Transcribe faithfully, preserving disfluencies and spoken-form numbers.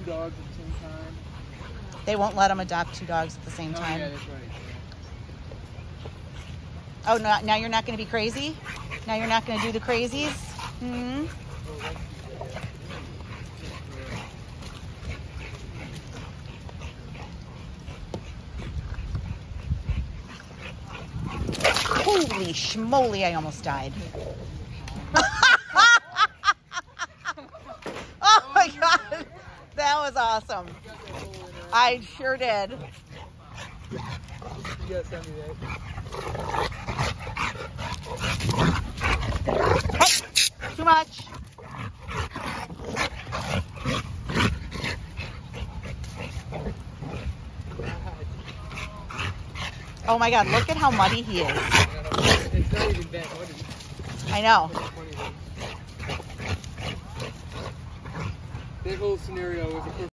dogs at the same time. They won't let them adopt two dogs at the same Oh, time. yeah, that's right. Oh, no, now you're not going to be crazy? Now you're not going to do the crazies? Hmm? Holy schmoly, I almost died. Oh my God, that was awesome. I sure did. You gotta send me that. Oh, too much. Oh my God, look at how muddy he is. It's not even that muddy. I know. That whole scenario was a perfect